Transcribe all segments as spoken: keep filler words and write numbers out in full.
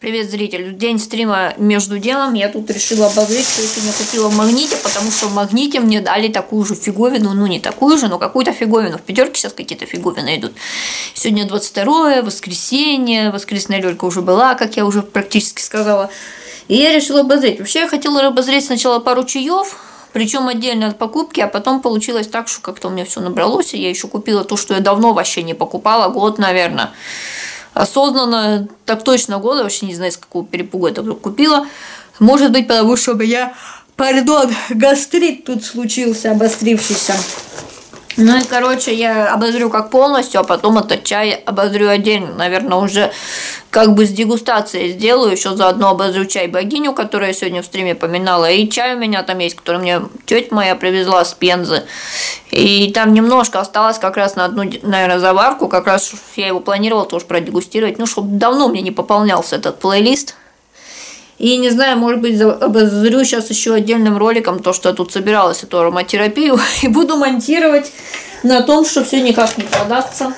Привет, зритель. В день стрима между делом я тут решила обозреть, что я сегодня купила в Магните, потому что в Магните мне дали такую же фиговину, ну не такую же, но какую-то фиговину. В пятерке сейчас какие-то фиговины идут. Сегодня двадцать второе, воскресенье, воскресная люлька уже была, как я уже практически сказала. И я решила обозреть. Вообще я хотела обозреть сначала пару чаев, причем отдельно от покупки, а потом получилось так, что как-то у меня все набралось, и я еще купила то, что я давно вообще не покупала, год, наверное. Осознанно, так точно года, вообще не знаю, с какого перепуга это купила. Может быть, потому что у меня, пардон, гастрит тут случился, обострившийся. Ну и, короче, я обозрю как полностью, а потом этот чай обозрю отдельно. Наверное, уже как бы с дегустацией сделаю. Еще заодно обозрю чай богиню, которую я сегодня в стриме поминала. И чай у меня там есть, который мне тетя моя привезла с Пензы. И там немножко осталось как раз на одну, наверное, заварку. Как раз я его планировала тоже продегустировать. Ну, чтобы давно мне не пополнялся этот плейлист. И не знаю, может быть, обозрю сейчас еще отдельным роликом то, что я тут собиралась, эту ароматерапию, и буду монтировать на том, что все никак не продастся.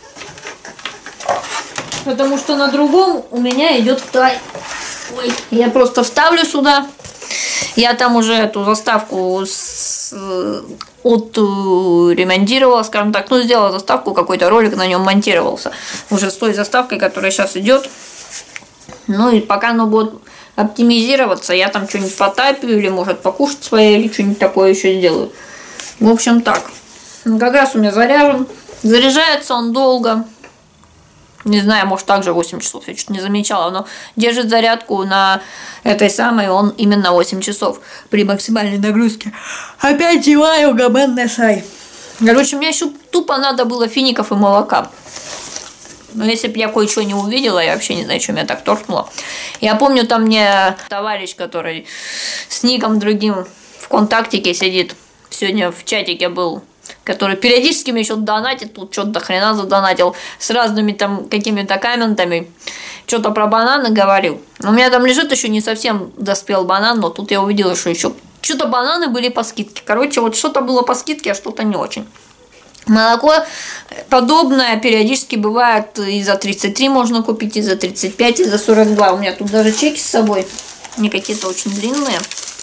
Потому что на другом у меня идет тай. Ой, я просто вставлю сюда. Я там уже эту заставку с, от ремонтировала, скажем так, ну, сделала заставку, какой-то ролик на нем монтировался. Уже с той заставкой, которая сейчас идет. Ну и пока оно будет оптимизироваться, я там что-нибудь потапию, или может покушать свое, или что-нибудь такое еще сделаю. В общем, так. Как раз у меня заряжен. Заряжается он долго. Не знаю, может также восемь часов, я что-то не замечала, но держит зарядку на этой самой он именно восемь часов при максимальной нагрузке. Опять деваю Гамен Несай. Короче, мне еще тупо надо было фиников и молока. Но если бы я кое-что не увидела, я вообще не знаю, что меня так торкнуло. Я помню, там мне товарищ, который с ником другим в контактике сидит, сегодня в чатике был, который периодически мне еще донатит, тут что-то до хрена задонатил, с разными там какими-то комментами, что-то про бананы говорил. У меня там лежит еще не совсем доспел банан, но тут я увидела, что еще что-то бананы были по скидке. Короче, вот что-то было по скидке, а что-то не очень. Молоко подобное периодически бывает и за тридцать три можно купить, и за тридцать пять, и за сорок два. У меня тут даже чеки с собой, они какие-то очень длинные.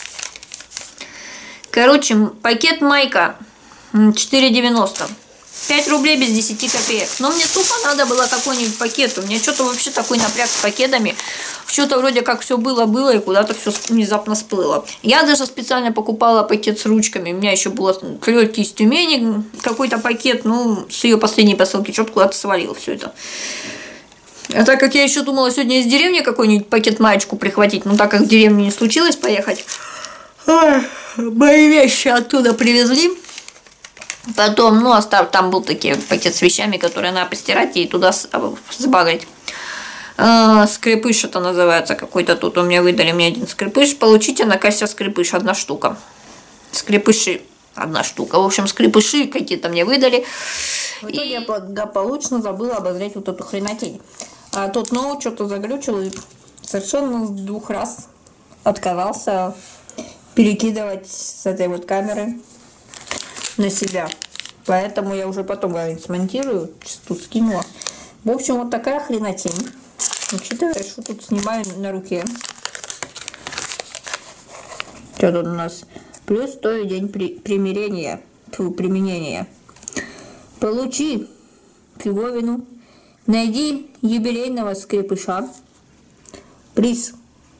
Короче, пакет Майка четыре девяносто. пять рублей без десяти копеек. Но мне тупо надо было какой-нибудь пакет. У меня что-то вообще такой напряг с пакетами. Что-то вроде как все было-было и куда-то все внезапно всплыло. Я даже специально покупала пакет с ручками. У меня еще было клёльки из Тюмени, какой-то пакет, ну, с ее последней посылки, что-то куда-то свалило все это. А так как я еще думала сегодня из деревни какой-нибудь пакет маечку прихватить, но так как в деревню не случилось поехать, ой, мои вещи оттуда привезли. Потом, ну, остав, там был такой пакет с вещами, которые надо постирать и туда сбагрить. Э, скрипыш это называется какой-то тут. У меня выдали мне один скрипыш. Получите на кассе скрипыш, одна штука. Скрипыши, одна штука. В общем, скрипыши какие-то мне выдали. В итоге и... я благополучно забыла обозреть вот эту хренотень. А тот ноут что-то заглючил и совершенно с двух раз отказался перекидывать с этой вот камеры на себя. Поэтому я уже потом смонтирую, тут скинула. В общем, вот такая хренотень. Учитывая, что тут снимаю на руке. Что тут у нас? Плюс сто день при, примирения, фу, применения. Получи фиговину. Найди юбилейного скрипыша. Приз.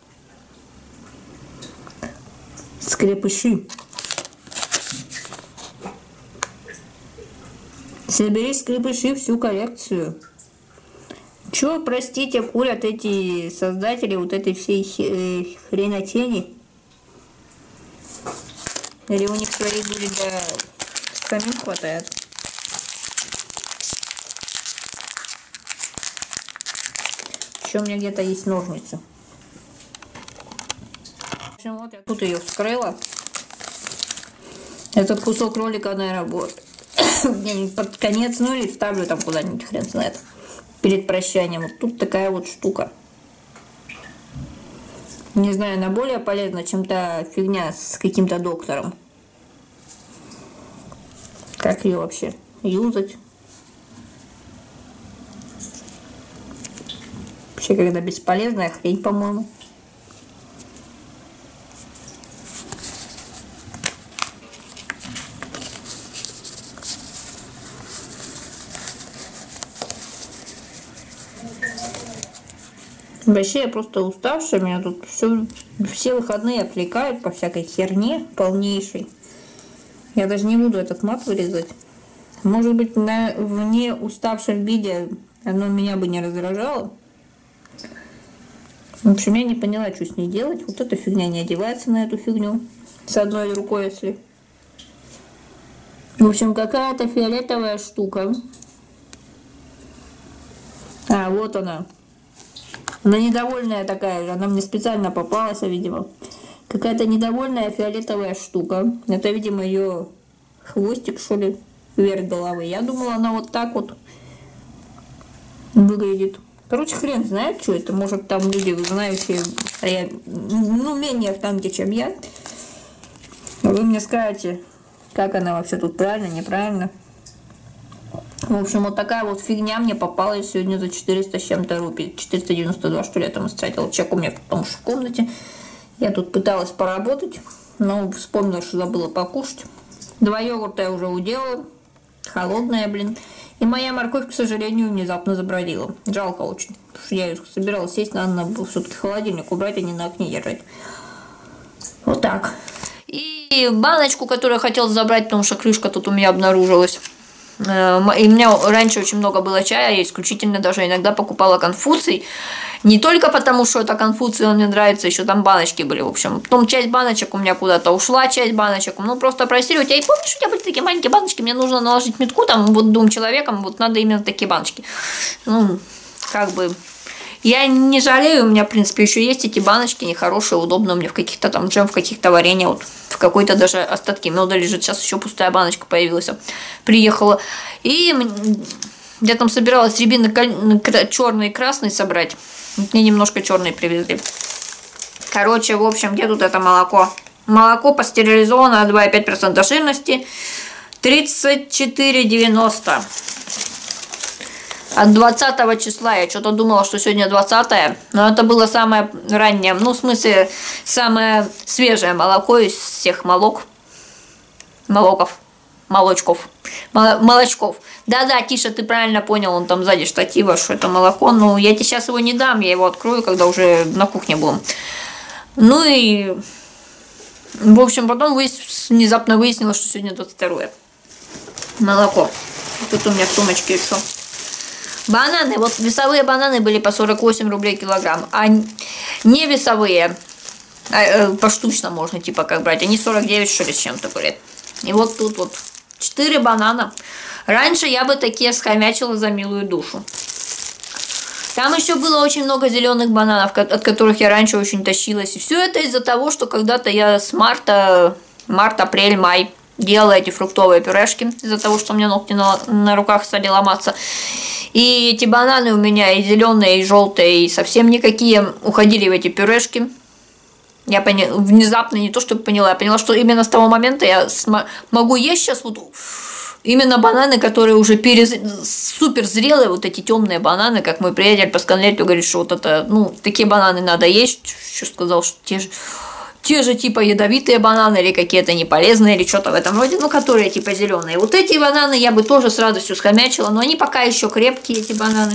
Скрипыши. Собери скрипыши всю коллекцию. Чё, простите, курят эти создатели вот этой всей хренотени? Или у них своих были для самим хватает? Еще у меня где-то есть ножницы. В общем, вот я тут ее вскрыла. Этот кусок ролика, наверное, будет где-нибудь под конец, ну или вставлю там куда-нибудь, хрен знает, перед прощанием. Вот тут такая вот штука. Не знаю, она более полезна, чем та фигня с каким-то доктором. Как ее вообще юзать? Вообще, когда бесполезная хрень, по-моему. Вообще, я просто уставшая, меня тут все, все выходные отвлекают по всякой херне полнейшей. Я даже не буду этот мат вырезать. Может быть, на, в не уставшем виде оно меня бы не раздражало. В общем, я не поняла, что с ней делать. Вот эта фигня не одевается на эту фигню. С одной рукой, если... В общем, какая-то фиолетовая штука. А, вот она. Она недовольная такая же. Она мне специально попалась, видимо. Какая-то недовольная фиолетовая штука. Это, видимо, ее хвостик, что ли, вверх головы. Я думала, она вот так вот выглядит. Короче, хрен знает, что это. Может, там люди, знающие, а я, ну, менее в танке, чем я. Вы мне скажете, как она вообще тут правильно, неправильно. В общем, вот такая вот фигня мне попалась сегодня за четыреста с чем-то рупий. четыреста девяносто два, что ли, я там истратила. Чек у меня потому что в комнате. Я тут пыталась поработать, но вспомнила, что забыла покушать. Два йогурта я уже уделала. Холодная, блин. И моя морковь, к сожалению, внезапно забродила. Жалко очень. Потому что я собиралась сесть, надо было все-таки холодильник убрать, а не на окне держать. Вот так. И баночку, которую я хотела забрать, потому что крышка тут у меня обнаружилась. И у меня раньше очень много было чая, я исключительно даже иногда покупала Конфуций. Не только потому, что это Конфуций, он мне нравится, еще там баночки были, в общем. Потом часть баночек у меня куда-то ушла, часть баночек. Ну, просто просили, у тебя, и помнишь, у тебя были такие маленькие баночки, мне нужно наложить метку, там, вот двум человекам, вот надо именно такие баночки. Ну, как бы... Я не жалею, у меня, в принципе, еще есть эти баночки, они хорошие, удобные, у меня в каких-то там джем, в каких-то варенья, вот в какой-то даже остатки меда лежит. Сейчас еще пустая баночка появилась, приехала. И я там собиралась рябины черный и красный собрать. Мне немножко черный привезли. Короче, в общем, где тут это молоко? Молоко пастеризованное, два и пять десятых процента жирности, тридцать четыре девяносто. От двадцатого числа, я что-то думала, что сегодня двадцатое, но это было самое раннее, ну, в смысле, самое свежее молоко из всех молок, молоков, молочков, молочков. Да-да, Тиша, ты правильно понял, он там сзади штатива, что это молоко, но я тебе сейчас его не дам, я его открою, когда уже на кухне будем. Ну и, в общем, потом выяс... внезапно выяснилось, что сегодня двадцать второе молоко. Тут у меня в сумочке еще. Бананы, вот весовые бананы были по сорок восемь рублей килограмм, а не весовые, а, э, поштучно можно типа как брать, они сорок девять что ли с чем-то были. И вот тут вот четыре банана. Раньше я бы такие схомячила за милую душу. Там еще было очень много зеленых бананов, от которых я раньше очень тащилась. И все это из-за того, что когда-то я с марта, март, апрель, май делала эти фруктовые пюрешки, из-за того, что у меня ногти на, на руках стали ломаться. И эти бананы у меня и зеленые, и желтые, и совсем никакие уходили в эти пюрешки. Я поня... внезапно не то, чтобы поняла, я поняла, что именно с того момента я см... могу есть сейчас вот именно бананы, которые уже перез... супер зрелые, вот эти темные бананы, как мой приятель по сканлету говорит, что вот это, ну, такие бананы надо есть, что сказал, что те же... Те же типа ядовитые бананы или какие-то неполезные или что-то в этом роде, ну, которые типа зеленые. Вот эти бананы я бы тоже с радостью схомячила, но они пока еще крепкие, эти бананы.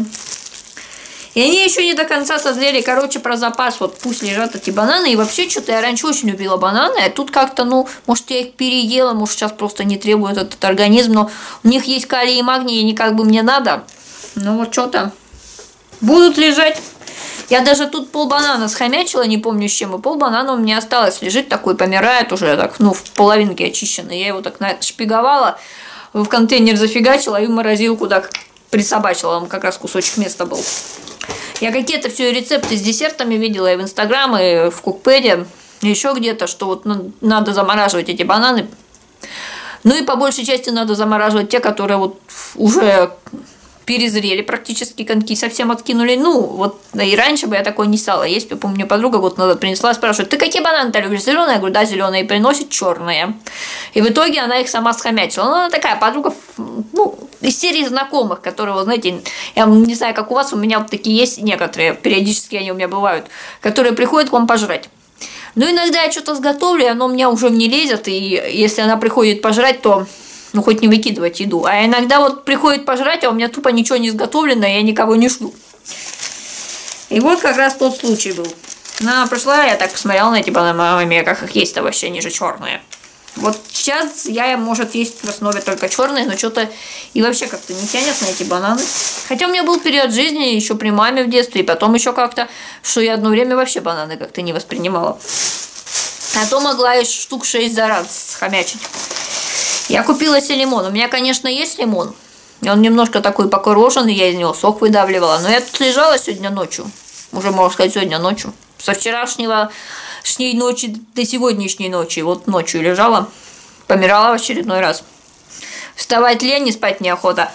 И они еще не до конца созрели. Короче, про запас, вот пусть лежат эти бананы. И вообще, что-то я раньше очень любила бананы, а тут как-то, ну, может, я их переела, может, сейчас просто не требует этот организм, но у них есть калий и магний, и не как бы мне надо. Ну, вот что-то будут лежать. Я даже тут полбанана схомячила, не помню с чем, и полбанана у меня осталось лежит такой, помирает уже так, ну, в половинке очищенный. Я его так шпиговала, в контейнер зафигачила и в морозилку так присобачила, там как раз кусочек места был. Я какие-то все рецепты с десертами видела и в Инстаграм, и в Кукпеде, и еще где-то, что вот надо замораживать эти бананы. Ну и по большей части надо замораживать те, которые вот уже перезрели практически, коньки совсем откинули. Ну, вот и раньше бы я такое не стала есть. Я помню, подруга год назад принесла, спрашивает: ты какие бананы-то любишь? Зеленые? Я говорю: да, зеленые. И приносит черные. И в итоге она их сама схомячила. Ну, она такая подруга, ну, из серии знакомых, которые, вот, знаете, я не знаю, как у вас, у меня вот такие есть некоторые, периодически они у меня бывают, которые приходят к вам пожрать. Но иногда я что-то сготовлю, и оно у меня уже не лезет, и если она приходит пожрать, то ну, хоть не выкидывать еду. А иногда вот приходит пожрать, а у меня тупо ничего не изготовлено, и я никого не жду. И вот как раз тот случай был. Она пришла, я так посмотрела на эти бананы, маме, как их есть-то вообще, они же черные. Вот сейчас я, может, есть в основе только черные, но что-то и вообще как-то не тянет на эти бананы. Хотя у меня был период жизни еще при маме в детстве, и потом еще как-то, что я одно время вообще бананы как-то не воспринимала. А то могла и штук шесть за раз схомячить. Я купила себе лимон. У меня, конечно, есть лимон. Он немножко такой покороженный, я из него сок выдавливала. Но я тут лежала сегодня ночью. Уже, можно сказать, сегодня ночью. Со вчерашнего шней ночи до сегодняшней ночи. Вот ночью лежала, помирала в очередной раз. Вставать лень и спать неохота.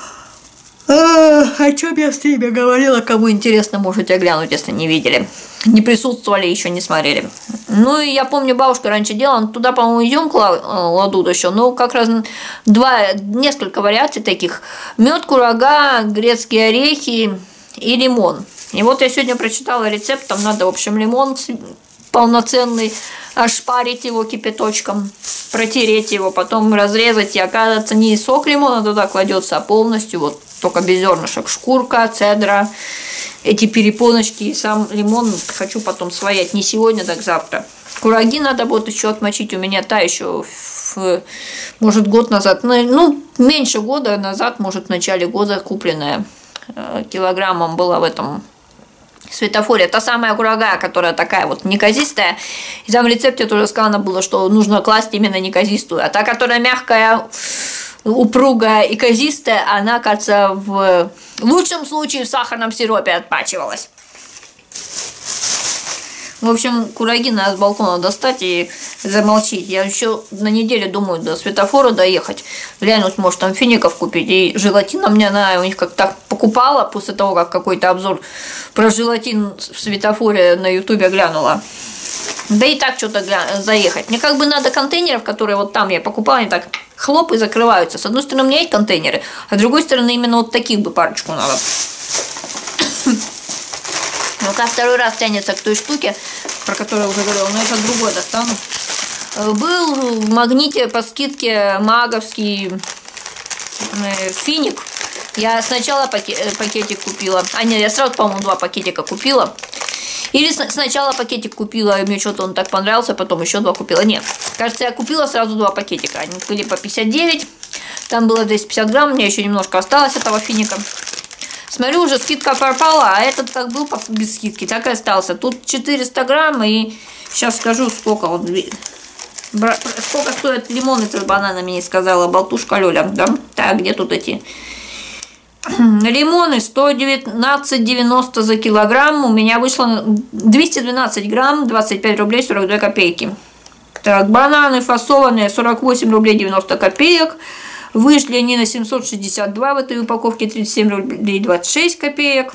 О чем я с ними говорила? Кому интересно, можете глянуть, если не видели. Не присутствовали, еще не смотрели. Ну, и я помню, бабушка раньше делала, туда, по-моему, идем кладут еще, ну, как раз два, несколько вариаций таких. Мед, курага, грецкие орехи и лимон. И вот я сегодня прочитала рецепт, там надо, в общем, лимон полноценный, ошпарить его кипяточком, протереть его, потом разрезать, и оказывается, не сок лимона туда кладется, а полностью вот только без зернышек, шкурка, цедра, эти перепоночки и сам лимон хочу потом своять, не сегодня, так завтра. Кураги надо будет еще отмочить, у меня та еще, в, может, год назад, ну, меньше года назад, может, в начале года купленная, килограммом была в этом светофоре. Та самая курага, которая такая вот неказистая. И там в рецепте тоже сказано было, что нужно класть именно неказистую. А та, которая мягкая, упругая и казистая, она, кажется, в лучшем случае в сахарном сиропе отпачивалась. В общем, кураги надо с балкона достать и замолчить. Я еще на неделю думаю до светофора доехать, глянуть, может, там фиников купить. И желатина мне, она у них как так покупала после того, как какой-то обзор про желатин в светофоре на ютубе глянула. Да и так что-то заехать. Мне как бы надо контейнеров, которые вот там я покупала, они так хлоп и закрываются. С одной стороны, у меня есть контейнеры, а с другой стороны, именно вот таких бы парочку надо. Ну, как второй раз тянется к той штуке, про которую я уже говорила, но это другой достану. Был в Магните по скидке маговский финик. Я сначала пакетик купила. А нет, я сразу, по-моему, два пакетика купила. Или сначала пакетик купила, и мне что-то он так понравился, потом еще два купила. Нет, кажется, я купила сразу два пакетика. Они были по пятьдесят девять. Там было двести пятьдесят грамм, у меня еще немножко осталось этого финика. Смотрю, уже скидка пропала, а этот как был без скидки, так и остался. Тут четыреста грамм, и сейчас скажу, сколько он. Сколько стоят лимоны с бананами, не сказала, болтушка Лёля, да? Так, где тут эти? Лимоны сто девятнадцать девяносто за килограмм, у меня вышло двести двенадцать грамм, двадцать пять рублей сорок две копейки. Так, бананы фасованные сорок восемь рублей девяносто копеек. Вышли они на семьсот шестьдесят два в этой упаковке, тридцать семь рублей двадцать шесть копеек.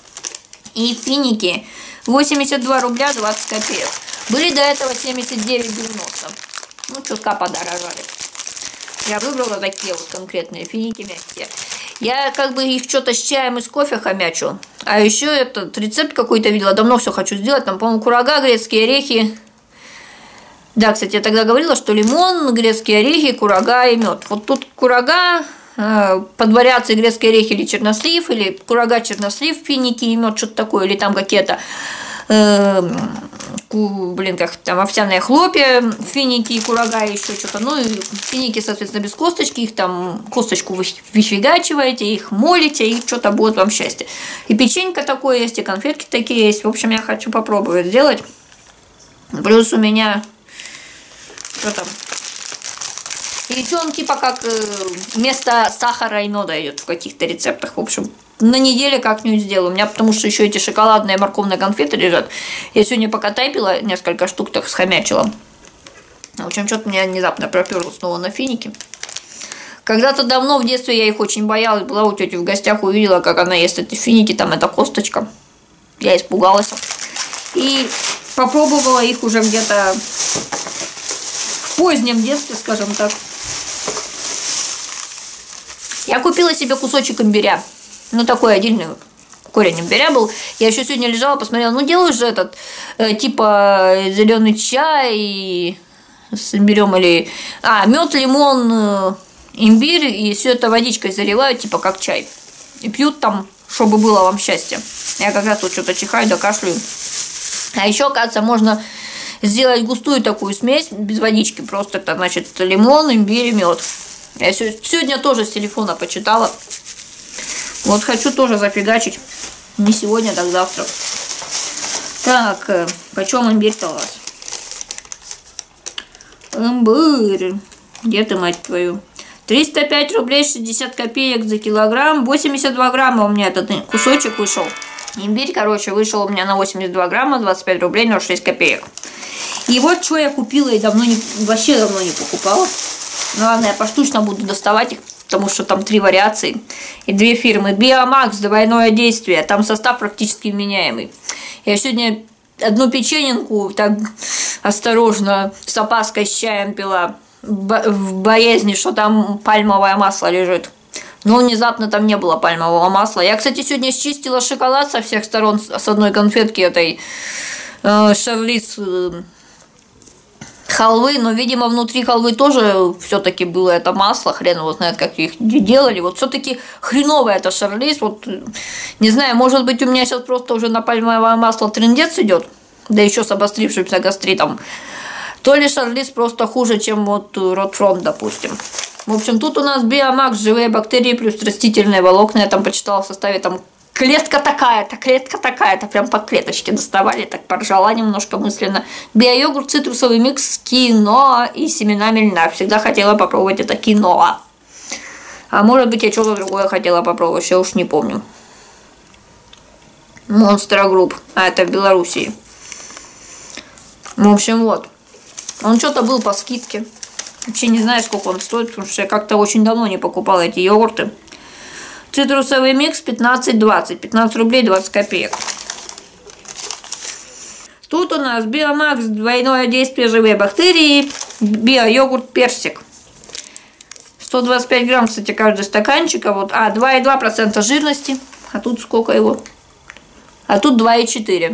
И финики восемьдесят два рубля двадцать копеек. Были до этого семьдесят девять девяносто. Ну, чутка подорожали. Я выбрала такие вот конкретные финики мягкие. Я как бы их что-то с чаем и с кофе хомячу. А еще этот рецепт какой-то видела. Давно все хочу сделать. Там, по-моему, курага, грецкие орехи. Да, кстати, я тогда говорила, что лимон, грецкие орехи, курага и мед. Вот тут курага, э, под вариацией грецкие орехи или чернослив, или курага, чернослив, финики и мед, что-то такое, или там какие-то, э, блин, как там овсяные хлопья, финики и курага, и еще что-то. Ну, и финики, соответственно, без косточки, их там косточку вы выфигачиваете, их молите, и что-то будет вам счастье. И печенька такое есть, и конфетки такие есть. В общем, я хочу попробовать сделать. Плюс у меня... Что там? И еще он типа как вместо сахара и меда идет в каких-то рецептах. В общем, на неделе как-нибудь сделаю. У меня потому что еще эти шоколадные морковные конфеты лежат. Я сегодня пока тайпила, несколько штук так схомячила. В общем, что-то меня внезапно проперло снова на финики. Когда-то давно в детстве я их очень боялась, была у тети в гостях, увидела, как она ест эти финики, там эта косточка. Я испугалась. И попробовала их уже где-то в позднем детстве, скажем так. Я купила себе кусочек имбиря. Ну, такой отдельный корень имбиря был. Я еще сегодня лежала, посмотрела, ну, делаешь же этот, э, типа, зеленый чай с имбирем или... А, мед, лимон, э, имбирь, и все это водичкой заливают, типа, как чай. И пьют там, чтобы было вам счастье. Я как раз тут что-то чихаю, да кашляю. А еще, оказывается, можно сделать густую такую смесь без водички. Просто это, значит, лимон, имбирь и мед. Я сегодня тоже с телефона почитала. Вот хочу тоже зафигачить. Не сегодня, так завтра. Так, почем имбирь-то у вас? Имбирь. Где ты, мать твою? триста пять рублей шестьдесят копеек за килограмм. восемьдесят два грамма у меня этот кусочек вышел. Имбирь, короче, вышел у меня на восемьдесят два грамма, двадцать пять рублей, ноль шесть копеек. И вот что я купила и давно не, вообще давно не покупала. Ну ладно, я поштучно буду доставать их, потому что там три вариации. И две фирмы. Биомакс, двойное действие. Там состав практически вменяемый. Я сегодня одну печененку так осторожно с опаской с чаем пила. В боязни, что там пальмовое масло лежит. Но внезапно там не было пальмового масла. Я, кстати, сегодня счистила шоколад со всех сторон с одной конфетки этой э, Шарлиз э, халвы. Но, видимо, внутри халвы тоже все-таки было это масло. Хрен его знает, как их делали. Вот все-таки хреновая это Шарлиз. Вот, не знаю, может быть, у меня сейчас просто уже на пальмовое масло трындец идет. Да еще с обострившимся гастритом. То ли Шарлиз просто хуже, чем вот Ротфронт, допустим. В общем, тут у нас Биомакс, живые бактерии плюс растительные волокна. Я там почитала в составе, там клетка такая-то, клетка такая-то. Прям по клеточке доставали, так поржала немножко мысленно. Биойогурт, цитрусовый микс, киноа и семенами льна. Всегда хотела попробовать это киноа. А может быть, я что-то другое хотела попробовать, я уж не помню. Монстра Групп. А, это в Белоруссии. В общем, вот. Он что-то был по скидке. Вообще не знаю, сколько он стоит, потому что я как-то очень давно не покупала эти йогурты. Цитрусовый микс пятнадцать двадцать. пятнадцать рублей двадцать копеек. Тут у нас Биомакс, двойное действие, живые бактерии, биойогурт персик. сто двадцать пять грамм, кстати, каждый стаканчик. А, вот, а два и два процента жирности. А тут сколько его? А тут два и четыре.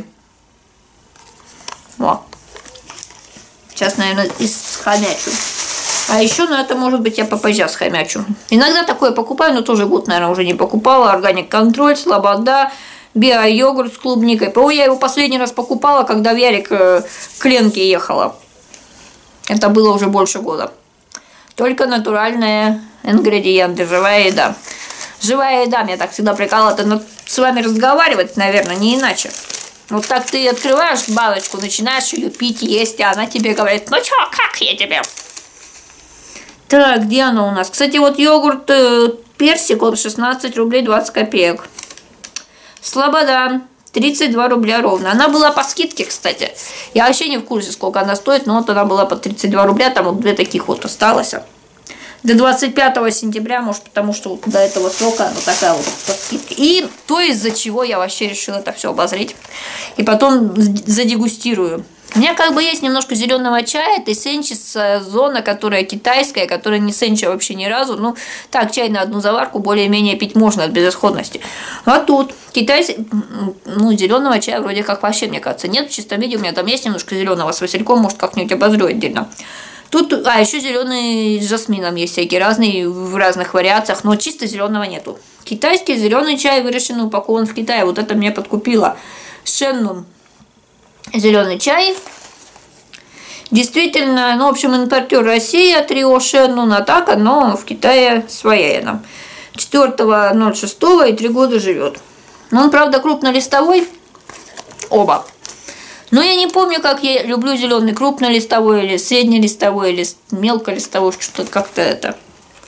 Вот. Сейчас, наверное, исхомячу. А еще, ну, это может быть я попозже схомячу. Иногда такое покупаю, но тоже год, наверное, уже не покупала. Органик Контроль, Слобода, био-йогурт с клубникой. По-моему, я его последний раз покупала, когда в Ярик к Ленке ехала. Это было уже больше года. Только натуральные ингредиенты, живая еда. Живая еда, меня так всегда прикалывает. Это с вами разговаривать, наверное, не иначе. Вот так ты открываешь баночку, начинаешь ее пить, есть, а она тебе говорит, ну чё, как я тебе? Так, где оно у нас? Кстати, вот йогурт э, персик, он шестнадцать рублей двадцать копеек. Слобода, тридцать два рубля ровно. Она была по скидке, кстати. Я вообще не в курсе, сколько она стоит, но вот она была по тридцать два рубля, там вот две таких вот осталось. До двадцать пятого сентября, может, потому что вот до этого срока она такая вот по скидке. И то, из-за чего я вообще решила это все обозреть. И потом задегустирую. У меня как бы есть немножко зеленого чая, это сенчис зона, которая китайская, которая не сенча вообще ни разу. Ну, так, чай на одну заварку более-менее пить можно от безысходности. А тут китайский, ну, зеленого чая вроде как вообще, мне кажется, нет. В чистом виде у меня там есть немножко зеленого с васильком, может, как-нибудь обозрю отдельно. Тут, а, еще зеленый с жасмином есть всякие разные, в разных вариациях, но чисто зеленого нету. Китайский зеленый чай выращен и упакован в Китае. Вот это меня подкупило. Шеннун. Зеленый чай. Действительно, ну, в общем, импортер Россия, трио Шеннун, а так оно в Китае своя. четвёртого ноль шестого и три года живет. Но он, правда, крупнолистовой. Оба. Но я не помню, как я люблю зеленый, крупнолистовой или среднелистовой, или мелколистовой, что-то как-то это.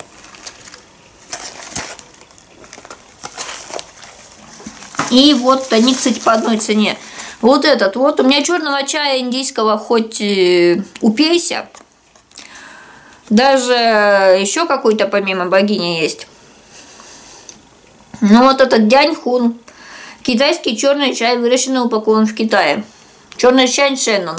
И вот они, кстати, по одной цене. Вот этот вот. У меня черного чая индийского хоть э, упейся. Даже еще какой-то помимо богини есть. Ну вот этот Дяньхун. Китайский черный чай, выращенный и упакован в Китае. Черный чай Шеннон.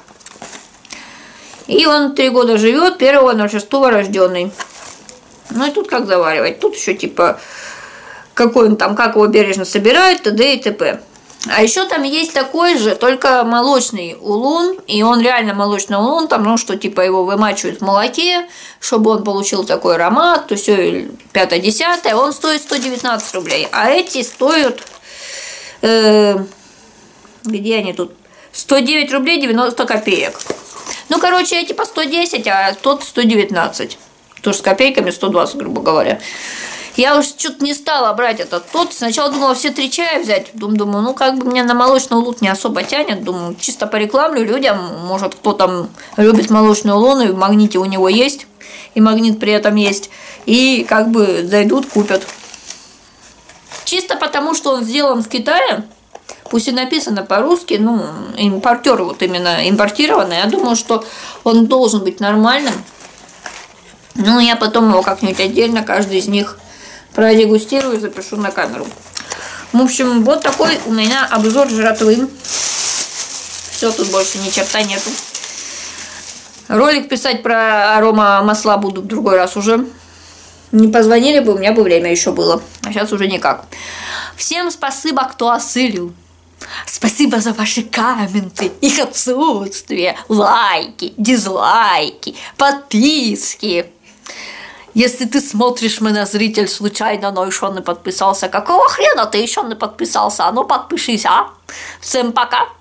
И он три года живет, первого ноль шестого рожденный. Ну и тут как заваривать? Тут еще типа, какой он там, как его бережно собирают, т.д. и т.п. А еще там есть такой же, только молочный улун, и он реально молочный улун, там, ну, что типа его вымачивают в молоке, чтобы он получил такой аромат, то все пятое-десятое, он стоит сто девятнадцать рублей, а эти стоят, э, где они тут, сто девять рублей девяносто копеек. Ну, короче, эти по сто десять, а тот сто девятнадцать, тоже с копейками сто двадцать, грубо говоря. Я уж что-то не стала брать этот тот. Сначала думала все три чая взять. Думаю, ну как бы меня на молочный улун не особо тянет. Думаю, чисто порекламлю людям. Может, кто там любит молочный улун, и в магните у него есть. И магнит при этом есть. И как бы зайдут, купят. Чисто потому, что он сделан в Китае. Пусть и написано по-русски, ну, импортер вот именно импортированный. Я думаю, что он должен быть нормальным. Ну, я потом его как-нибудь отдельно, каждый из них продегустирую и запишу на камеру. В общем, вот такой у меня обзор жратвы. Все, тут больше ни черта нету. Ролик писать про арома масла буду в другой раз уже. Не позвонили бы, у меня бы время еще было. А сейчас уже никак. Всем спасибо, кто осылил. Спасибо за ваши комменты, их отсутствие, лайки, дизлайки, подписки. Если ты смотришь меня, зритель, случайно, но еще не подписался, какого хрена ты еще не подписался? А ну подпишись, а? Всем пока!